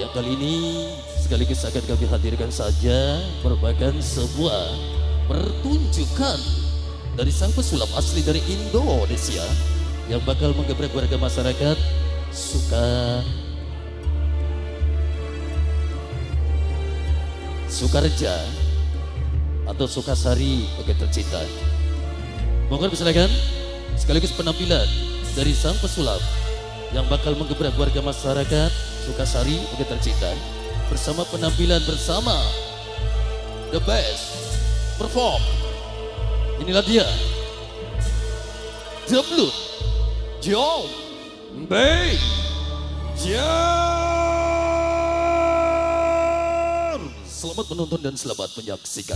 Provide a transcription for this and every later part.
Yang kali ini sekaligus akan kami hadirkan saja merupakan sebuah pertunjukan dari sang pesulap asli dari Indonesia yang bakal menggebrak warga masyarakat Sukareja atau Sukasari bagi tercinta. Mohon persilakan sekaligus penampilan dari sang pesulap yang bakal menggebrak warga masyarakat Sukasari bagi tercinta bersama penampilan bersama the best perform. Inilah dia Deblut Jom Bay Jar. Selamat menonton dan selamat menyaksikan.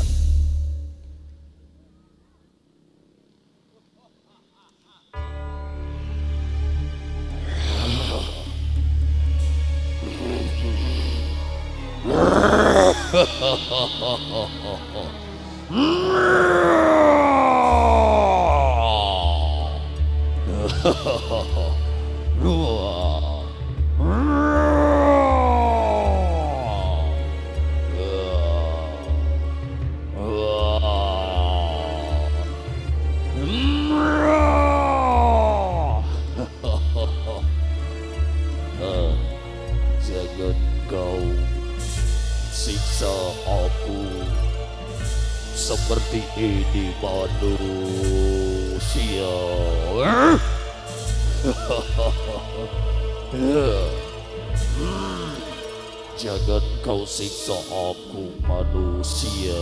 Jangan kau siksa aku seperti ini manusia. Jangan kau siksa aku manusia.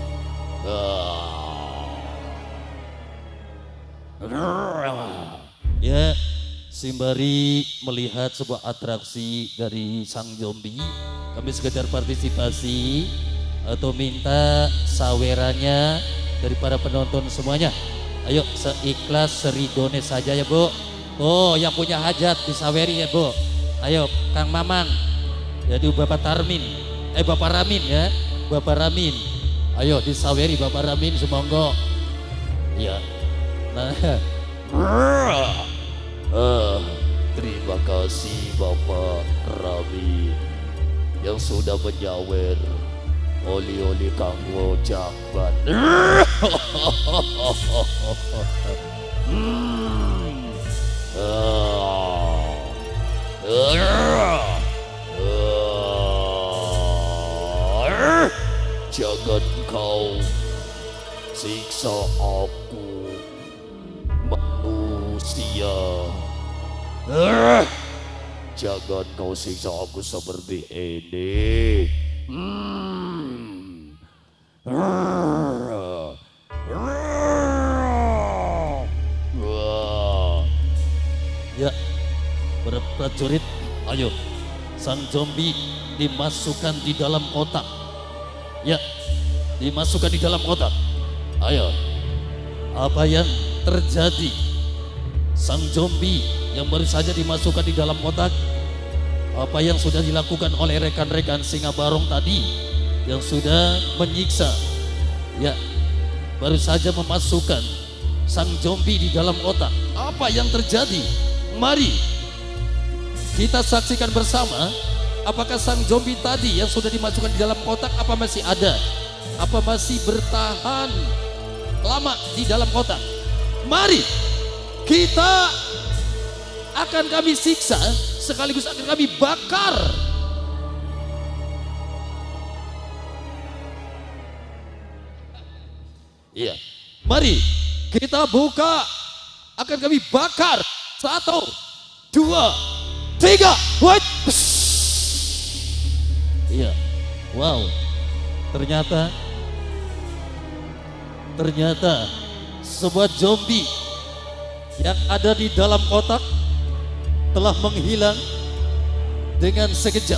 Ya, sembari melihat sebuah atraksi dari sang zombie, kami sekedar partisipasi atau minta sawerannya dari para penonton semuanya. Ayo seikhlas seridone saja ya Bu. Oh, yang punya hajat disaweri ya Bu. Ayo Kang Mamang, jadi Bapak Tarmin, Bapak Ramin ya, Bapak Ramin. Ayo disaweri Bapak Ramin, semonggo. Ya. Nah, terima kasih Bapak Ramin yang sudah menyawer oli-oli kanggo jabat. Jangan kau siksa aku manusia. Jangan kau siksa aku seperti ini. Ya, para prajurit, ayo sang zombie dimasukkan di dalam kotak. Ya, dimasukkan di dalam kotak. Ayo, apa yang terjadi? Sang zombie yang baru saja dimasukkan di dalam kotak, apa yang sudah dilakukan oleh rekan-rekan Singa Barong tadi yang sudah menyiksa, ya, baru saja memasukkan sang zombie di dalam kotak. Apa yang terjadi? Mari kita saksikan bersama. Apakah sang zombie tadi yang sudah dimasukkan di dalam kotak apa masih ada? Apa masih bertahan lama di dalam kotak? Mari kita akan kami siksa sekaligus akan kami bakar. Iya, mari kita buka, akan kami bakar. 1, 2, 3, wait. Iya, wow, ternyata sebuah zombie yang ada di dalam kotak telah menghilang dengan sekejap.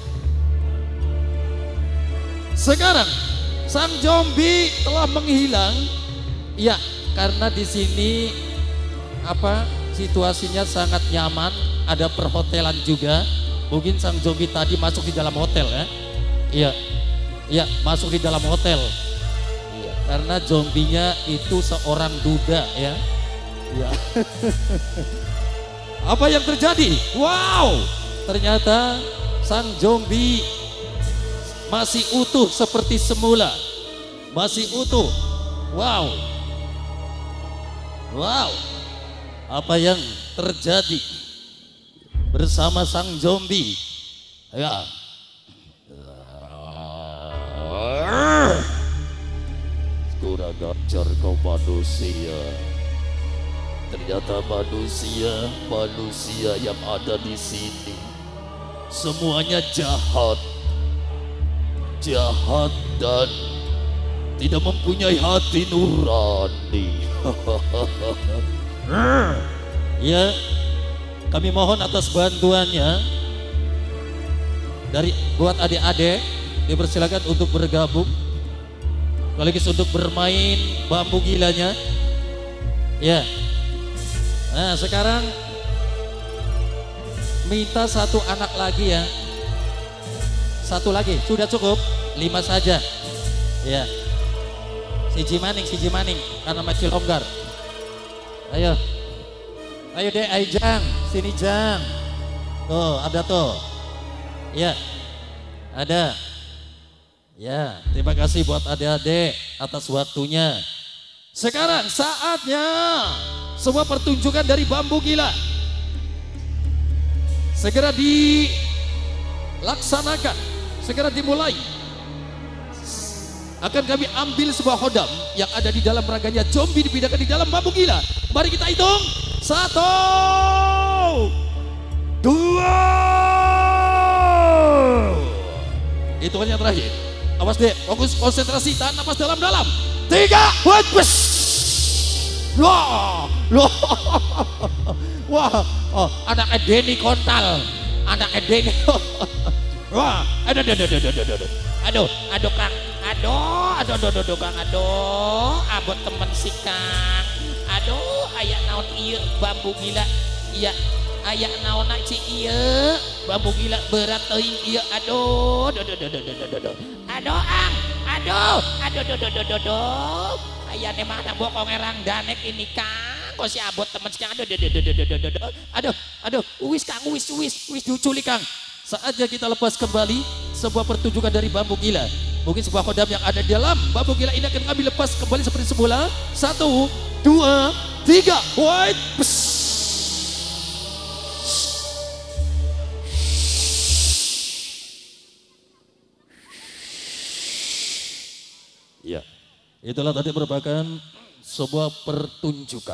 Sekarang sang zombie telah menghilang, ya, karena di sini situasinya sangat nyaman, ada perhotelan juga. Mungkin sang zombie tadi masuk di dalam hotel ya. Iya. Iya, masuk di dalam hotel. Iya, karena zombinya itu seorang duda ya. Iya. Apa yang terjadi? Wow, ternyata Sang zombie masih utuh seperti semula. Masih utuh. Wow. Wow. Apa yang terjadi bersama sang zombie? Ya. Kurang ajar kau manusia. Ternyata manusia yang ada di sini semuanya jahat dan tidak mempunyai hati nurani. Ya, kami mohon atas bantuannya dari buat adik-adik, dipersilakan untuk bergabung sekaligus untuk bermain bambu gilanya. Ya. Nah, sekarang minta satu anak lagi ya. Satu lagi, sudah cukup 5 saja. Ya. Siji maning karena masih longgar. Ayo. Ayo deh, ayo Jang, sini Jang. Tuh, ada tuh. Ya. Ada. Ya, terima kasih buat adik-adik atas waktunya. Sekarang saatnya sebuah pertunjukan dari bambu gila segera dilaksanakan, segera dimulai. Akan kami ambil sebuah hodam yang ada di dalam raganya zombie dipindahkan di dalam bambu gila. Mari kita hitung. 1, 2. Hitungannya terakhir. Awas deh, fokus konsentrasi, tahan napas dalam-dalam. 3, bus. Wah, wah, oh, anak Denny kontal, anak Denny. Wah, aduh, Kang, aduh, Kang, abot temen si Kang, aduh, ayak naon iya bambu gila, iya, ayak naon ci iya bambu gila berat teuing iya, aduh, aduh, ayane mana bokong erang danek ini Kang, kok si abot temen si Kang, aduh, wis Kang, wis diculik Kang. Saatnya kita lepas kembali sebuah pertunjukan dari bambu gila. Mungkin sebuah kodam yang ada di dalam bambu gila ini akan kami lepas kembali seperti semula. 1, 2, 3, white. Ya, itulah tadi merupakan sebuah pertunjukan.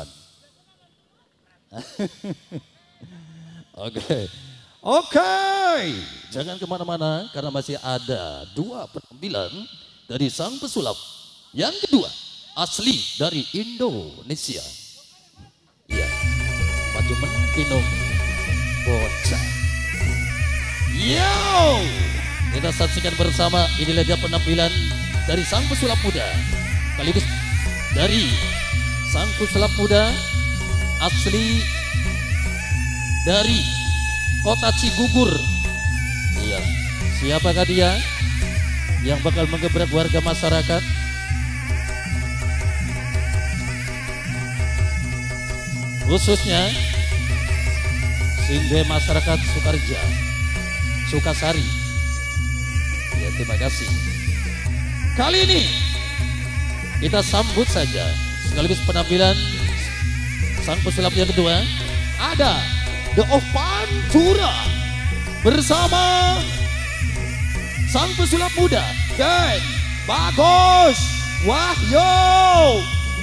Oke, jangan kemana-mana karena masih ada 2 penampilan dari sang pesulap. Yang kedua, asli dari Indonesia. Ya, maju mentinung bocah. Yo, kita saksikan bersama, inilah dia penampilan dari sang pesulap muda. Sekaligus dari sang pesulap muda asli dari Kota Cigugur. Iya, siapakah dia yang bakal menggebrak warga masyarakat? Khususnya singge masyarakat Sukarja, Sukasari. Ya, terima kasih. Kali ini kita sambut saja sekaligus penampilan sang pesulap yang kedua. Ada The of Pantura bersama sang pesulap muda dan Bagus Wahyu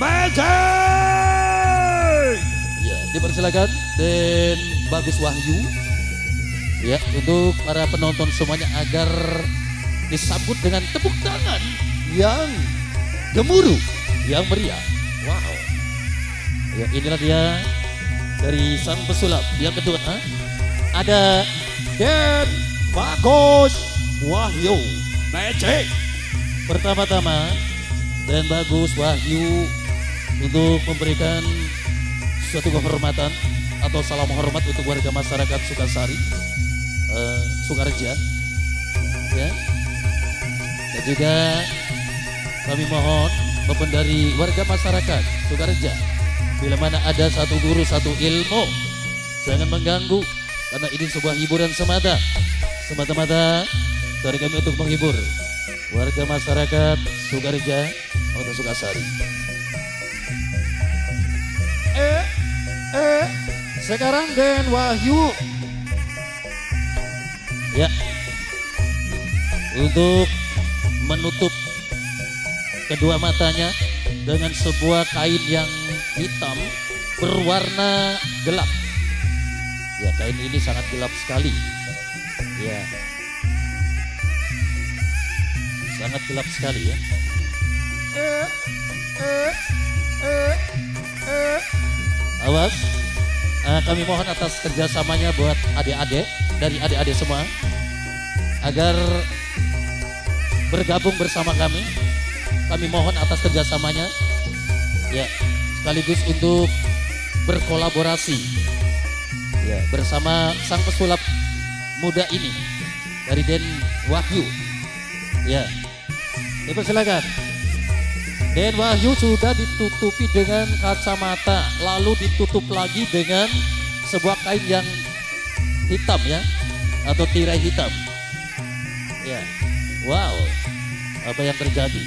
Magic. Ya, dipersilakan dan Bagus Wahyu ya untuk para penonton semuanya agar disambut dengan tepuk tangan yang gemuruh, yang meriah. Wow. Ya, inilah dia dari sang pesulap yang kedua. Ada Dan Bagus Wahyu Magic. Pertama-tama Dan Bagus Wahyu untuk memberikan suatu kehormatan atau salam hormat untuk warga masyarakat Sukasari, Sukarja ya. Dan juga kami mohon dari warga masyarakat Sukarja, bila mana ada satu guru satu ilmu, jangan mengganggu karena ini sebuah hiburan semata. semata-mata dari kami untuk menghibur warga masyarakat Sukareja atau Sukasari. Sekarang Den Wahyu. Ya, untuk menutup kedua matanya dengan sebuah kain yang hitam berwarna gelap. Ya, kain ini sangat gelap sekali. Ya, sangat gelap sekali ya. Awas, kami mohon atas kerjasamanya buat adik-adik, dari adik-adik semua, agar bergabung bersama kami. Kami mohon atas kerjasamanya, ya, sekaligus untuk berkolaborasi, ya, bersama sang pesulap muda ini dari Den Wahyu. Ya, dipersilakan. Den Wahyu sudah ditutupi dengan kacamata, lalu ditutup lagi dengan sebuah kain yang hitam ya, atau tirai hitam. Ya, wow, apa yang terjadi?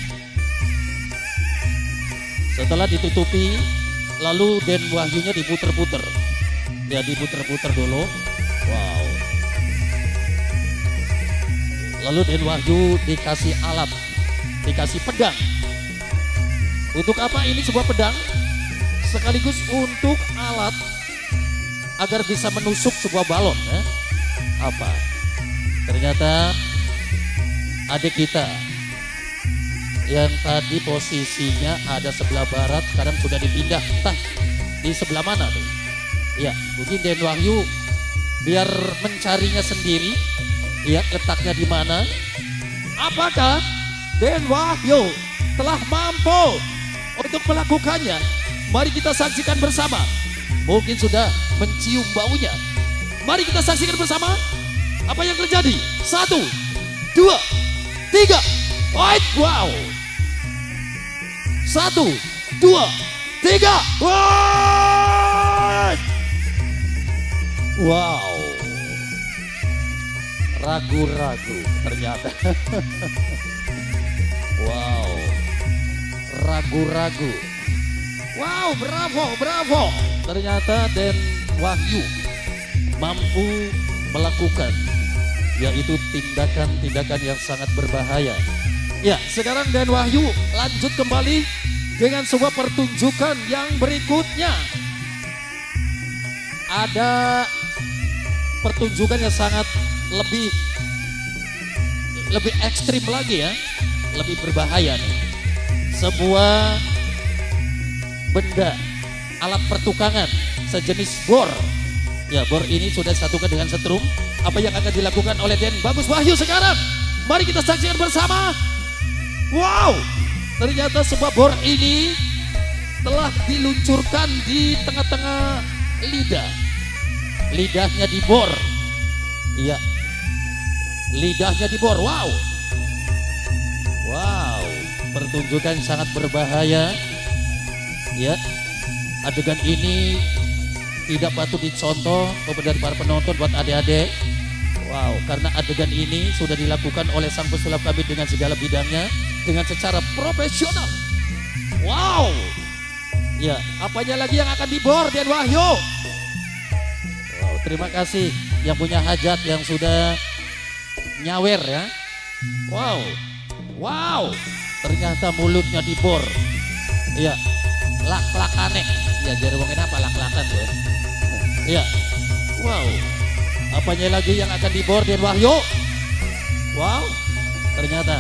Setelah ditutupi, lalu Den Wahyunya diputer-puter. Ya, diputer-puter dulu. Wow. Lalu Den Wahyu dikasih alat, dikasih pedang. Untuk apa ini sebuah pedang? Sekaligus untuk alat agar bisa menusuk sebuah balon ya. Apa? Ternyata adik kita yang tadi posisinya ada sebelah barat, sekarang sudah dipindah. Entah di sebelah mana tuh. Ya, mungkin Den Wahyu biar mencarinya sendiri. Ya, letaknya di mana? Apakah Den Wahyu telah mampu untuk melakukannya? Mari kita saksikan bersama. Mungkin sudah mencium baunya. Mari kita saksikan bersama apa yang terjadi. 1, 2, 3. Wow. 1, 2, 3. Wow. Ragu-ragu ternyata. Wow. Ragu-ragu. Wow, bravo. Ternyata Den Wahyu mampu melakukan, yaitu tindakan-tindakan yang sangat berbahaya. Ya, sekarang Den Wahyu lanjut kembali dengan sebuah pertunjukan yang berikutnya. Ada pertunjukan yang sangat lebih ekstrim lagi ya, lebih berbahaya nih. Sebuah benda alat pertukangan sejenis bor. Ya, bor ini sudah disatukan dengan setrum. Apa yang akan dilakukan oleh Den Bagus Wahyu sekarang? Mari kita saksikan bersama. Wow, ternyata sebuah bor ini telah diluncurkan di tengah-tengah lidah. Lidahnya dibor. Iya, lidahnya dibor. Wow. Wow, pertunjukan sangat berbahaya. Ya, adegan ini tidak patut dicontoh dari para penonton buat adik-adik. Wow, karena adegan ini sudah dilakukan oleh sang pesulap kami dengan segala bidangnya, dengan secara profesional. Wow. Ya, apanya lagi yang akan dibor Den Wahyu? Wow, terima kasih yang punya hajat yang sudah nyawer ya. Wow, ternyata mulutnya dibor. Iya, lak-lakane. Ya, jadi ngomongin apa lak-lakan tuh. Iya, wow. Apanya lagi yang akan dibor Den Wahyu? Wow, ternyata.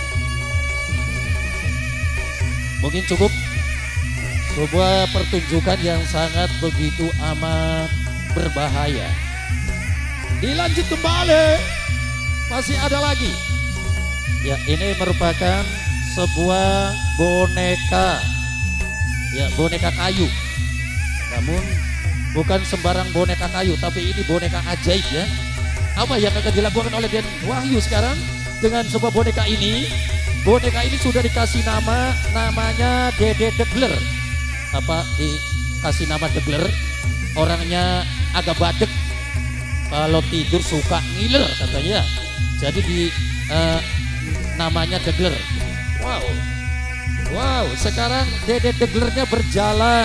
Mungkin cukup sebuah pertunjukan yang sangat begitu amat berbahaya. Dilanjut kembali. Masih ada lagi. Ya, ini merupakan sebuah boneka. Ya, boneka kayu. Namun bukan sembarang boneka kayu, tapi ini boneka ajaib ya. Apa yang akan dilakukan oleh Den Wahyu sekarang dengan sebuah boneka ini? Boneka ini sudah dikasih namanya Dede Degler. Apa dikasih nama Degler? Orangnya agak badek. Kalau tidur suka ngiler katanya. Jadi namanya degler. Wow. Wow, sekarang Dede deglernya berjalan.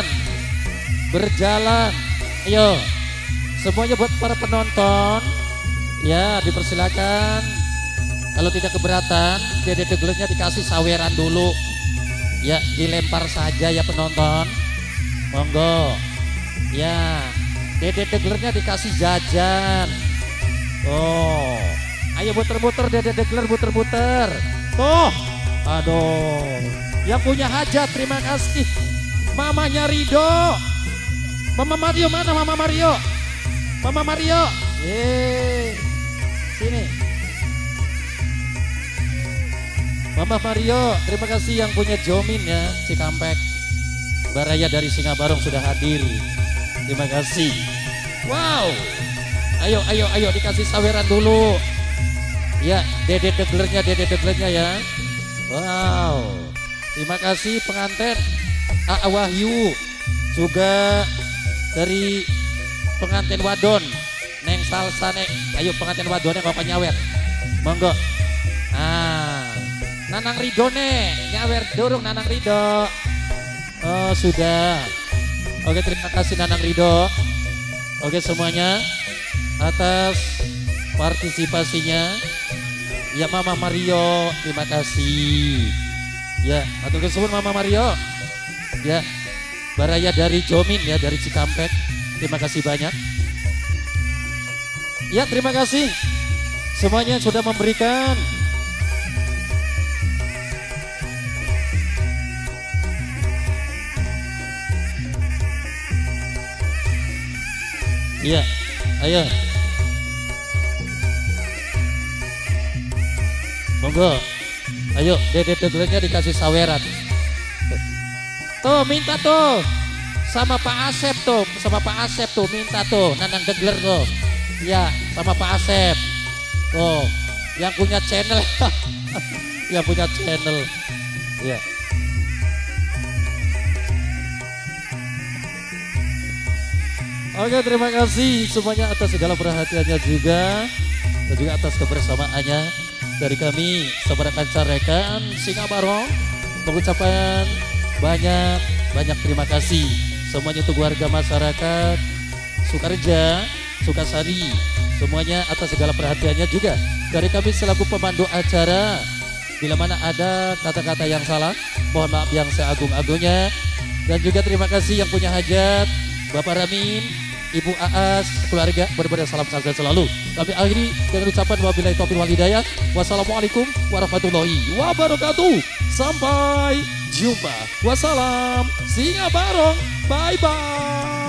Ayo, semuanya buat para penonton. Ya, dipersilakan. Kalau tidak keberatan, Dede deglernya dikasih saweran dulu. Ya, dilempar saja ya penonton. Monggo. Ya, Dede deglernya dikasih jajan. Oh, ayo muter-muter Dede degler, muter-muter. Tuh, aduh. Yang punya hajat terima kasih. Mamanya Rido. Mama Mario mana Mama Mario? Mama Mario. Sini. Mama Mario, terima kasih yang punya Jomin ya, Cikampek. Baraya dari Singabarong sudah hadir. Terima kasih. Wow. Ayo dikasih saweran dulu. Ya, Dede deglernya ya. Wow. Terima kasih pengantin A Wahyu. Juga dari pengantin wadon Neng Salsa Neng. Ayo pengantin wadonnya kok nyawer. Monggo. Nanang Rido nih, nyawer dorong Nanang Rido. Oh sudah. Oke terima kasih Nanang Rido. Oke semuanya atas partisipasinya. Ya Mama Mario terima kasih. Ya atur kesuwun Mama Mario. Ya Baraya dari Jomin ya dari Cikampek. Terima kasih banyak. Ya terima kasih semuanya sudah memberikan. Iya, ayo. Monggo. Ayo, Dede deglernya dikasih saweran. Tuh, minta tuh. Sama Pak Asep tuh, minta tuh, Nanang degler tuh. Iya, sama Pak Asep. Tuh, yang punya channel. Yang punya channel. Iya. Oke terima kasih semuanya atas segala perhatiannya juga. Dan juga atas kebersamaannya. Dari kami Sabara Kancar Rekan Singabarong mengucapkan banyak terima kasih. Semuanya untuk warga masyarakat Sukareja, Sukasari. Semuanya atas segala perhatiannya juga. Dari kami selaku pemandu acara. Bila mana ada kata-kata yang salah, mohon maaf yang seagung-agungnya. Dan juga terima kasih yang punya hajat Bapak Ramin, Ibu Aas, keluarga, benar-benar salam sehat selalu. Kami akhiri dengan ucapan wabillahi taufiq wal hidayah. Wassalamualaikum warahmatullahi wabarakatuh. Sampai jumpa. Wassalam. Singabarong. Bye-bye.